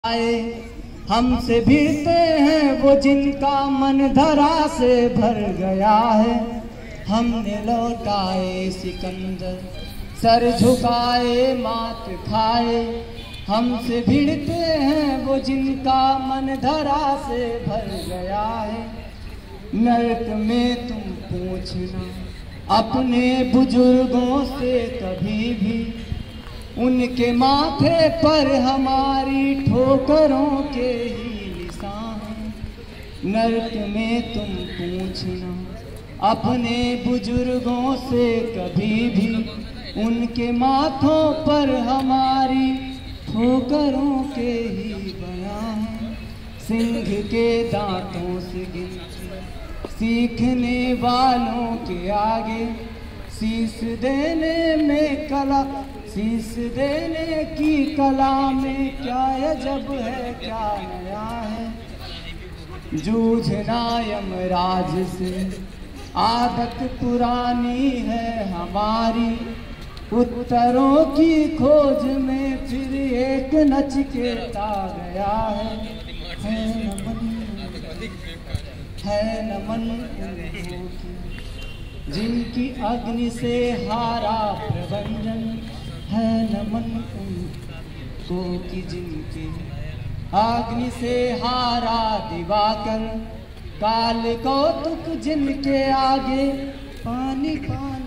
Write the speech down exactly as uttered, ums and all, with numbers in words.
आए हमसे भिड़ते हैं वो जिनका मन धरा से भर गया है। हमने लौटाए सिकंदर सर झुकाए मात खाए। हमसे भिड़ते हैं वो जिनका मन धरा से भर गया है। नर्क में तुम पूछना अपने बुजुर्गों से कभी भी, उनके माथे पर हमारी ठोकरों के ही निशान। नर्क में तुम पूछना अपने बुजुर्गों से कभी भी, उनके माथों पर हमारी ठोकरों के ही बयान। सिंह के दांतों से गिनती सीखने वालों के आगे, शीश देने में कला शीश देने की कला में क्या अजब है क्या नया है। जूझना यमराज से आदत पुरानी है हमारी, उत्तरों की खोज में फिर एक नचिकेता गया है। है नमन है नमन उनको जिनकी अग्नि से हारा प्रबंधन, है नमन उनको कि जिनके अग्नि से हारा दिवाकर। काल कौतुक जिनके आगे पानी पानी